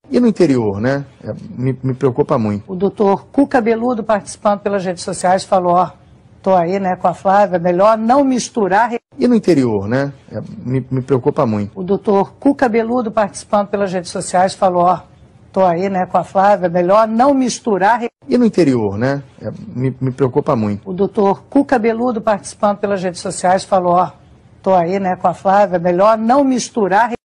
E no interior, né? Me preocupa muito. O doutor Cu Cabeludo, participando pelas redes sociais, falou, ó, tô aí, né, com a Flávia, melhor não misturar... E no interior, né? Me preocupa muito. O doutor Cu Cabeludo, participando pelas redes sociais, falou, ó, tô aí, né, com a Flávia, melhor não misturar... E no interior, né? Me preocupa muito. O doutor Cu Cabeludo, participando pelas redes sociais, falou, ó, tô aí, né, com a Flávia, melhor não misturar...